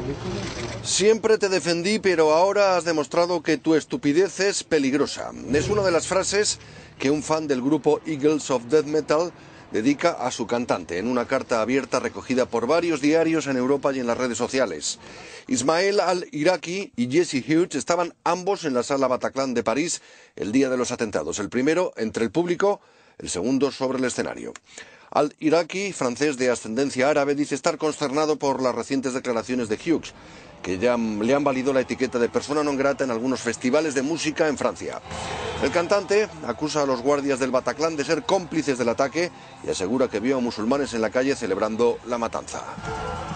Siempre te defendí, pero ahora has demostrado que tu estupidez es peligrosa. Es una de las frases que un fan del grupo Eagles of Death Metal dedica a su cantante en una carta abierta recogida por varios diarios en Europa y en las redes sociales. Ismael al-Iraqi y Jesse Hughes estaban ambos en la sala Bataclan de París el día de los atentados. El primero entre el público, el segundo sobre el escenario. Al-Iraqi, francés de ascendencia árabe, dice estar consternado por las recientes declaraciones de Hughes, que ya le han valido la etiqueta de persona non grata en algunos festivales de música en Francia. El cantante acusa a los guardias del Bataclan de ser cómplices del ataque y asegura que vio a musulmanes en la calle celebrando la matanza.